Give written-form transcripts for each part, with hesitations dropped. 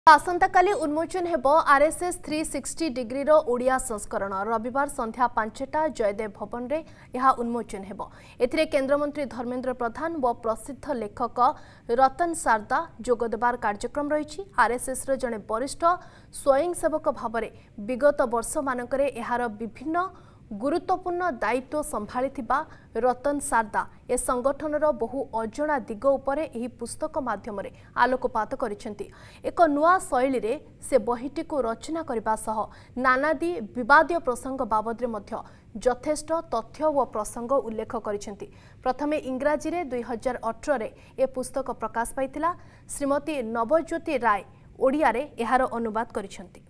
आसंता काली उन्मोचन हेब RSS 360 degree रो ओडिया संस्करण रविवार संध्या 5टा जयदेव भवन रे यह उन्मोचन हेब। एथिरे केंद्रमंत्री धर्मेंद्र प्रधान व प्रसिद्ध लेखक रतन सारदा जोगदेबार कार्यक्रम रही। आरएसएस रो जने वरिष्ठ स्वयंसेवक भावरे विगत वर्ष मानकरे एहार विभिन्न गुरुत्वपूर्ण दायित्व संभाली रतन सारदा ए संगठनर बहु अजणा दिग उपरे एही पुस्तक माध्यम आलोकपात करिसेंती। एक नुआ शैली रे से बहिटी को रचना करबा सह नानादी विवादीय प्रसंग बाबद मध्य यथेष्ट तथ्य व प्रसंग उल्लेख करिसेंती। प्रथमे इंग्राजी रे 2018 रे ए पुस्तक प्रकाश पाइथिला। श्रीमती नवज्योति राय ओडिया रे एहार अनुवाद करिसेंती।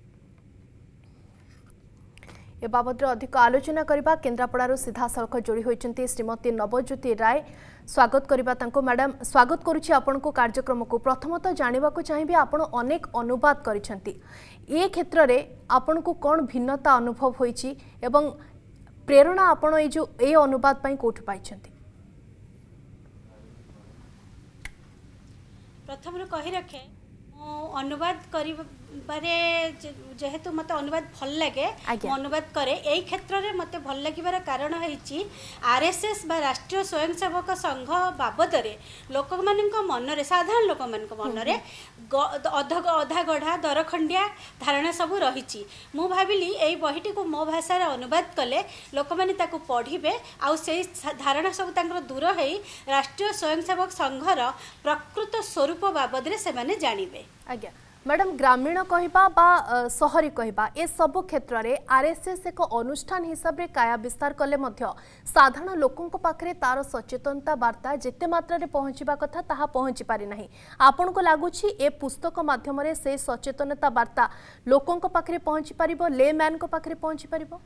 ए बाबद अधिक आलोचना करबा केन्द्रापड़ारू सीधा सड़क जोड़ी होइचंती श्रीमती नवज्योति राय। स्वागत करबा तांको। मैडम स्वागत करूछि आपनको कार्यक्रम को। प्रथमतः जानिबा को चाहिबे आपण अनेक अनुवाद करिसंती, ए क्षेत्र रे आपनको कोन भिन्नता अनुभव होइछि एवं प्रेरणा आपण ए जो ए अनुवाद पई कोठ पाइछंती? प्रथम रो कहि रखे अनुवाद करिबारे जेहेतु मत अनुवाद भल लगे अनुवाद करे एई क्षेत्र रे मते भल लागिबार कारण हेछि आरएसएस बा राष्ट्रीय स्वयंसेवक संघ बाबद रे लोक मानक मन रे साधारण लोक मानक मन रे अधा गढ़ा दरखंडिया धारणा सब रहिछि। मु भाबिली एई बहिटी को मो भाषा रे अनुवाद कले लोक माने ताकू पढिबे आ सेई धारणा सब तांकर दूर हेई राष्ट्रीय स्वयंसेवक संघर प्रकृत स्वरूप बाबद रे से माने जानिबे। आज्ञा मैडम ग्रामीण कहबा बा शहरी कहबा ए सब क्षेत्र रे आरएसएस एक अनुष्ठान हिसाब रे काया विस्तार कले मध्य साधारण लोकों पाखरे तार सचेतनता वार्ता जेते मात्रा रे पहुँचवा कथा ताहा पहुँची पारि नाही। आपन को लागुछि ए पुस्तक माध्यम रे से सचेतनता वार्ता लोकों पाखरे पहुँची पारिबो, ले मैन को पाखरे पहुँची पारिबो?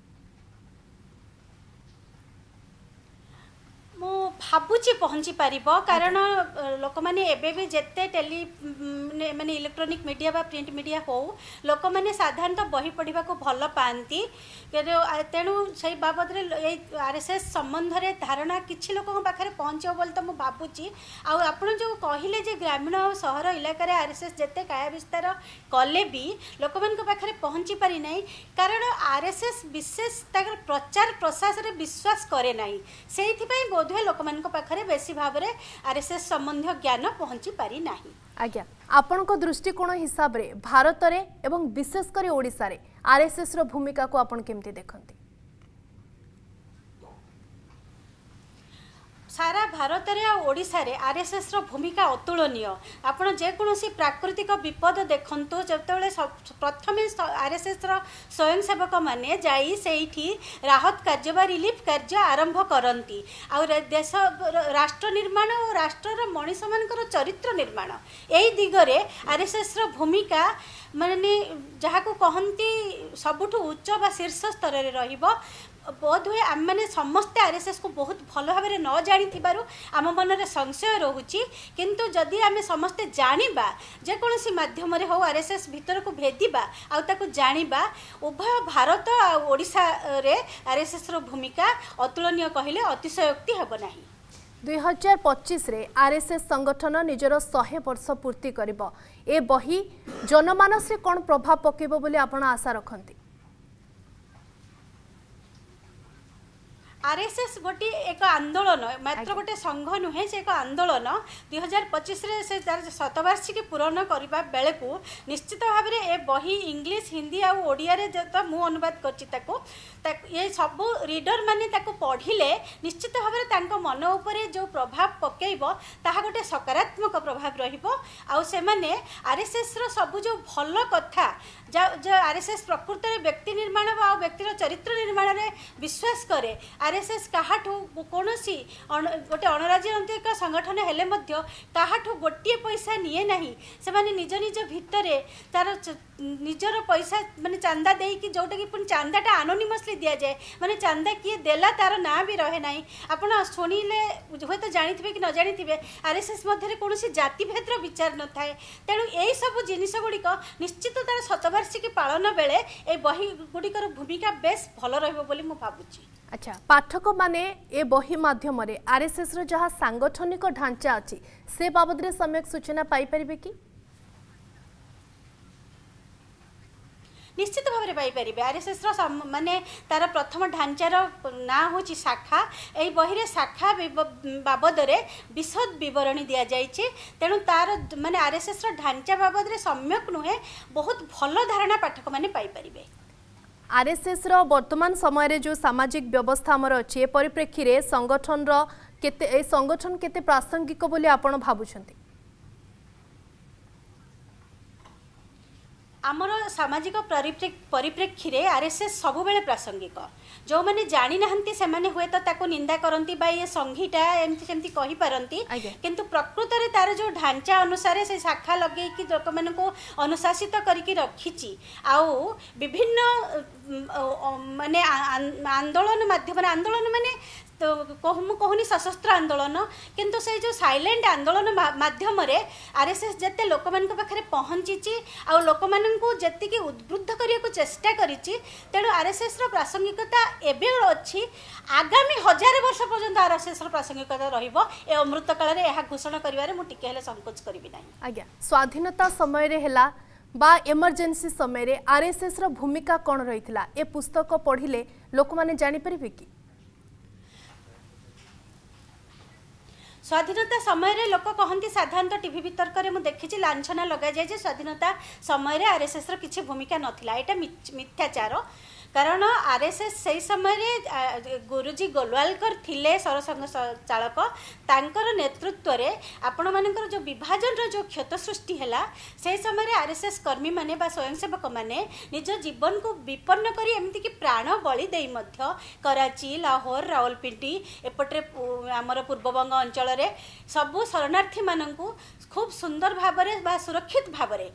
मु भाबुची पहुँची पारिबो कारण लोक माने एबे भी जेते टेली माने इलेक्ट्रॉनिक मीडिया बा प्रिंट मीडिया हो लोक माने साधारणतः बही पढ़िबा को भल पाती तेणु से बाबद रे आरएसएस संबंध रे धारणा किछि लोक पाखरे पहुँचो बोल तो मु भाबुची। आ आपण जो कहिले जे ग्रामीण और शहर इलाका रे आरएसएस जेते काया विस्तार कले भी लोक मान को पाखरे पहुँची पारि नाही कारण आरएसएस विशेष ताकर प्रचार प्रसार रे विश्वास करे नाही। सेहिथि पई बोधवे लोक मान को पाखरे बेसी भाव रे आरएसएस संबंधी ज्ञान पहुँची पारि नाही। आज्ञा आपण को दृष्टिकोण हिसाब रे भारत रे एवं विशेष कर ओडिसा रे आरएसएस रो भूमिका को आपण केमती देखंती? सारा भारत रे ओडिसा रे आरएसएस रो भूमिका अतुलनीय। आपण जे कोनोसी प्राकृतिक विपद देखंतु जतबेले प्रथमे आरएसएस रो स्वयंसेवक माने जाई सेठी राहत कार्य बा रिलीफ कार्य आरंभ करंती आ देश राष्ट्र निर्माण और राष्ट्र रो मनीष मानकर चरित्र निर्माण एई दिगरे आरएसएस रो भूमिका माने जहा को कहंती सबुठु उच्च बा शीर्ष स्तर रे रहिबो। बोध हुए आम मैंने समस्ते आरएसएस को बहुत भल भाव न जानी आम मन में संशय रोचे किंतु जदि आम समस्ते जानिबा जेकोसी माध्यम रे हो आरएसएस भीतर को भेदिबा आउ ताको जानिबा उभय भारत आ ओडिशा रे आरएसएस रो भूमिका अतुलनीय कहले अतिशयोक्ति हेब नाही। 2025 रे आरएसएस संगठन निजर 100 वर्ष पूर्ति करिबो। ए बही जनमानस रे कोन प्रभाव पकेबो बोली आपण आशा रखंती? आरएसएस गोटे एक आंदोलन मात्र गोटे संघ नुहे से एक आंदोलन 2025 रे से शतवार्षिकी पूरण करबा बेले को निश्चित भाव में ए बही इंग्लिश हिंदी आ ओडिया रे जो मु अनुवाद करछि ताको ये सब रीडर माने ताको पढ़िले निश्चित भाव में तांको मन उपरे जो प्रभाव पकेइबो ताहा गोटे सकारात्मक प्रभाव रहिबो। आ से माने आरएसएस रो सब जो भल कथा जो आरएसएस प्रकृत रे व्यक्ति निर्माण बा व्यक्तिर चरित्र निर्माण रे विश्वास करे आरएसएस काहाठू कोनोसी गोटे अणराजनैतिक संगठन हेले मध्य काहाठू गोटे पैसा निये नाही। से माने निज निज भितरे तार निजर पैसा माने चांदा देई कि जोटा कि पुन चांदाटा एनोनिमसली दिया जाए माने चांदा किए देला तार ना भी रहे नाही। आपण सुनिले हुए तो जानिथिबे कि न जानिथिबे आरएसएस मध्य रे कोनोसी जाति भेदर विचार न थाए। तेणु एई सब जिनिस गुड़िक निश्चित तार शतवार्षिकी पालन बेले ए बही गुड़िकर भूमिका बेस भल रहबो बोली मु भाबुची। अच्छा पाठक माने ए बही माध्यम रे आरएसएस रो जहा सांगठनिक ढांचा अछि से बाबद रे सम्यक सूचना पाई परिबे कि? निश्चित भाव में पाइपर आरएसएस माने तार प्रथम ढांचार ना हूँ शाखा यही बही शाखा बाबद विशद बरणी दि जाइए तेणु तार माने आरएसएस ढांचा बाबद सम्यक नुहे बहुत भल धारणा पाठक मैंने पाइपर आरएसएस रो वर्तमान समय रे जो सामाजिक व्यवस्था हमर अछि ए परिप्रेक्षी रे संगठन रो केते ए संगठन केते प्रासंगिक बोली आपण भाबुछंती आमर सामाजिक परिप्रेक्षी रे आरएसएस सब बेले प्रासंगिक जो मैंने जानी नाहंती से माने हुए तो ताको निंदा करंती बा ये संघीटा एमती सेमती कहि पारंती किंतु प्रकृत रे तार जो ढांचा अनुसार से शाखा लगे कि लोक मन को अनुशासित करके रखिची आउ विभिन्न माने आंदोलन माध्यम आंदोलन माने तो कहूनी सशस्त्र आंदोलन किंतु से जो साइलेंट आंदोलन माध्यम रे आरएसएस जते लोक मान पाखे पहुँची आ लोक मान जी उद्बुद्ध करने को चेष्टा करिछि तेणु आरएसएस रो प्रासंगिकता एबे अछि आगामी 1000 वर्ष पर्यंत आरएसएस रो प्रासंगिकता रहिबो ए अमृत काल रे एहा घोषणा करिवारे मु टिके हेले संकोच करबी नाही आज्ञा स्वाधीनता समय रे हेला बा इमरजेंसी समय रे आरएसएस रो भूमिका कोन रहितला ए पुस्तक पढ़िले लोक माने जानि परिबे कि स्वाधीनता समय लोक कहती साधारणतः टीवी वितर्क में देखी लाछना लगा जाए स्वाधीनता समय आरएसएस रो किसी भूमिका नथिला एटा मिथ्याचार कारण आरएसएस से समय गुरुजी गोलवालकर थिले सरसंघ चालक तांकर नेतृत्व रे आपण मानकर जो विभाजन रो जो क्षत सृष्टि हैला से समय आरएसएस कर्मी माने बा स्वयंसेवक माने निज जीवन को विपन्न करी एमती कि प्राण बलि देई मध्य कराची लाहौर रावलपिंडी एपटे आमर पूर्वबंग अंचल रे सबु शरणार्थी माननकु खूब सुंदर भाबरे बा सुरक्षित भाबरे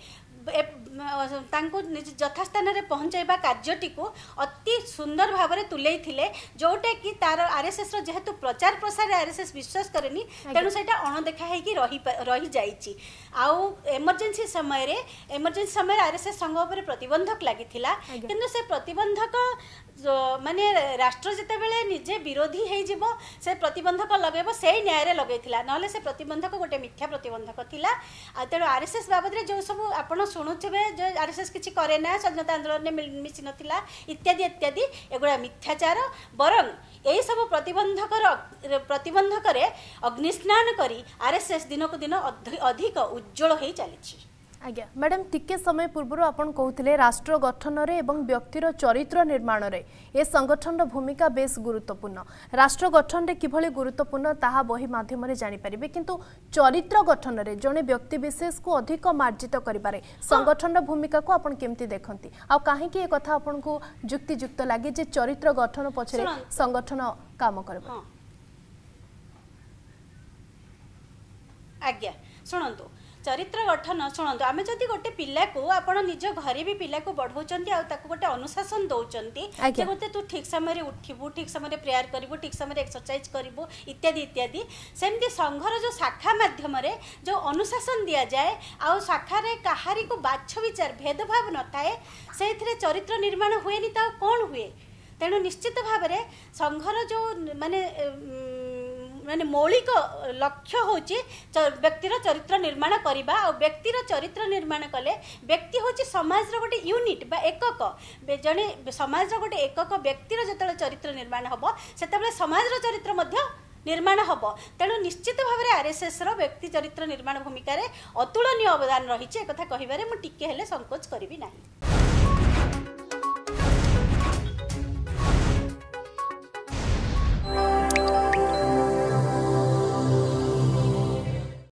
यथास्थान में पहुँचाइबा कार्यटी को अति सुंदर भाव में तुले जोटा कि तार आरएसएस जेहेतु प्रचार प्रसार आरएसएस विश्वास करेनी तेणु से अणदेखा रही जाइए आउ एमरजेंसी समय आरएसएस संघ पर प्रतिबंधक लगी किंतु से प्रतिबंधक माने राष्ट्र जिते बेले निजे विरोधी हो से प्रतिबंधक लगेब से न्याय लगेगा ना से प्रतिबंधक गोटे मिथ्या प्रतिबंधक थिला तेणु आरएसएस बाबद जो सब आपण शुणुवे जो आरएसएस किसी करे ना स्वाधीनता आंदोलन में मिसी नथिला इत्यादि इत्यादि एगुड़ा मिथ्याचार बरं यही सब प्रतिबंधक अग्निस्नान करी आरएसएस दिन को दिन अधिक उज्जवल हो चली आज्ञा मैडम टिके समय पूर्व आपन कहते राष्ट्र गठन रे एवं व्यक्तिर चरित्र निर्माण रे ए संगठन भूमिका बेस गुरुत्वपूर्ण राष्ट्र गठन रे किभली गुरुत्वपूर्ण ताहा बही माध्यम रे जानि परिबे किंतु चरित्र गठन रे जने व्यक्ति विशेष को अधिक मार्जित करिबारे संगठन भूमिका को आपन केमती देखंती आ काहे कि ए कथा आपन को युक्तियुक्त लागे जे चरित्र गठन पछरे संगठन काम करबा आज्ञा सुनंतु चरित्र गठन शुणु आम जदि गोटे पिला को आपण निज घरे भी पिला को बढ़ाऊँ गोटे अनुशासन दौरान गोटे तू ठीक समय उठबू ठीक समय प्रेयर करू ठीक समय एक्सरसाइज करू इत्यादि इत्यादि सेमती संघर जो शाखा माध्यम जो अनुशासन दि जाए आ शाखा कहारी को बाछ विचार भेदभाव न थाए से चरित्र निर्माण हुए तो कौन हुए तेणु निश्चित भाव में संघर जो माने माने मौलिक लक्ष्य होची व्यक्तिर चरित्र निर्माण करिबा और व्यक्तिर चरित्र निर्माण कले व्यक्ति होची समाज रो गोटे यूनिट बा एकक जने समाज रो गोटे एकक व्यक्तिर जतले चरित्र निर्माण हबो सेतबेले समाज रो चरित्र मध्य निर्माण हबो तेणु निश्चित भाव में आरएसएस रो व्यक्ति चरित्र निर्माण भूमिका रे अतुलनीय अवदान रही है कथा कहिबारे मु टिके हेले संकोच करिवि नाही।